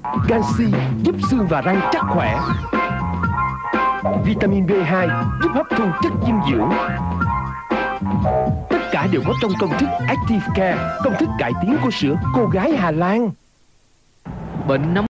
Canxi giúp xương và răng chắc khỏe. Vitamin B2 giúp hấp thu chất dinh dưỡng. Tất cả đều có trong công thức Active Care, công thức cải tiến của sữa cô gái Hà Lan. Bệnh nóng